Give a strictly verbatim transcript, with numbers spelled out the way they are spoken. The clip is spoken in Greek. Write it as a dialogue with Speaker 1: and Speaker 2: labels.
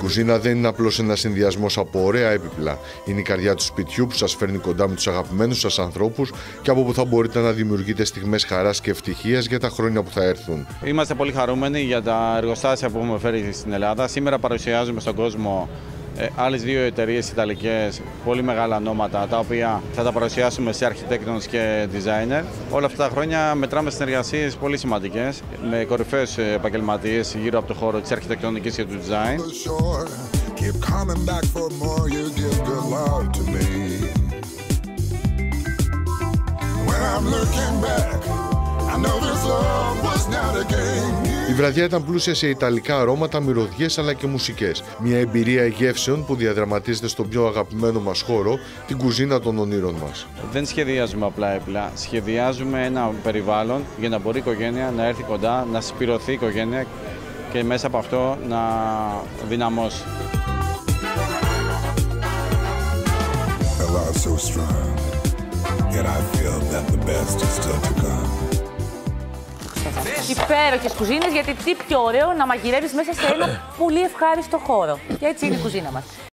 Speaker 1: κουζίνα δεν είναι απλώς ένας συνδυασμός από ωραία έπιπλα. Είναι η καρδιά του σπιτιού που σας φέρνει κοντά με τους αγαπημένους σας ανθρώπους και από που θα μπορείτε να δημιουργείτε στιγμές χαράς και ευτυχίας για τα χρόνια που θα έρθουν.
Speaker 2: Είμαστε πολύ χαρούμενοι για τα εργοστάσια που έχουμε φέρει στην Ελλάδα. Σήμερα παρουσιάζουμε στον κόσμο ε, άλλες δύο εταιρείες ιταλικές, πολύ μεγάλα ονόματα, τα οποία θα τα παρουσιάσουμε σε αρχιτέκτονες και designer. Όλα αυτά τα χρόνια μετράμε συνεργασίες πολύ σημαντικές με κορυφαίους επαγγελματίες γύρω από το χώρο της αρχιτεκτονικής και του design.
Speaker 1: Η βραδιά ήταν πλούσια σε ιταλικά αρώματα, μυρωδιές αλλά και μουσικές. Μια εμπειρία γεύσεων που διαδραματίζεται στον πιο αγαπημένο μας χώρο, την κουζίνα των ονείρων μας.
Speaker 2: Δεν σχεδιάζουμε απλά έπιπλα, σχεδιάζουμε ένα περιβάλλον για να μπορεί η οικογένεια να έρθει κοντά, να συσπηρωθεί η οικογένεια και μέσα από αυτό να δυναμώσει.
Speaker 3: Υπέροχες κουζίνες, γιατί τι πιο ωραίο να μαγειρεύεις μέσα σε ένα πολύ ευχάριστο χώρο. Και έτσι είναι η κουζίνα μας.